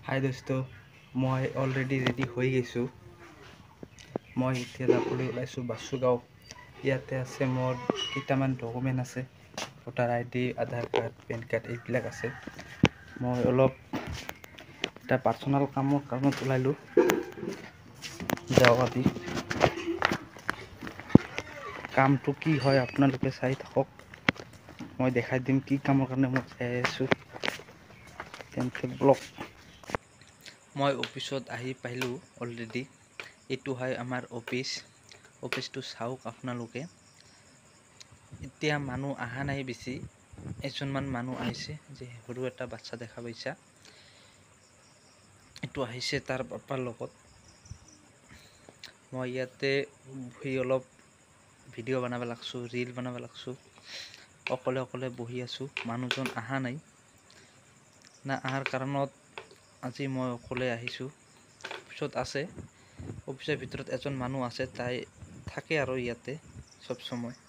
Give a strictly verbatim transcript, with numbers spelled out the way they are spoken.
হাই দোস্ত, মই already ready হৈ গৈছোঁ। মই এতিয়া যাবলৈ ওলাইছোঁ বাসু গাঁও। ইয়াতে আছে মোৰ কেইটামান ডকুমেণ্ট আছে, voter I D, Aadhaar card, PAN card এইবিলাক আছে। মই অলপ এটা পাৰ্চনেল কামৰ কাৰণত ওলালোঁ যাওঁ আজি। কামটো কি হয় আপোনালোকে চাই থাকক, মই দেখাই দিম কি কামৰ কাৰণে মই চাই আছোঁ। তেন্তে ব্লক মই অফিচত আহি পাইলোঁ অলৰেডি। এইটো হয় আমাৰ অফিচ। অফিচটো চাওক আপোনালোকে। এতিয়া মানুহ অহা নাই বেছি, এজনমান মানুহ আহিছে, যে সৰু এটা বাচ্চা দেখা পাইছা, এইটো আহিছে তাৰ পাপাৰ লগত। মই ইয়াতে বহি অলপ ভিডিঅ' বনাব লাগছোঁ, ৰীল বনাব লাগছোঁ। অকলে অকলে বহি আছোঁ, মানুহজন অহা নাই না। অহাৰ কাৰণত আজি মই অকলে আহিছোঁ। অফিচত আছে, অফিচৰ ভিতৰত এজন মানুহ আছে, তাই থাকে আৰু ইয়াতে চব সময়।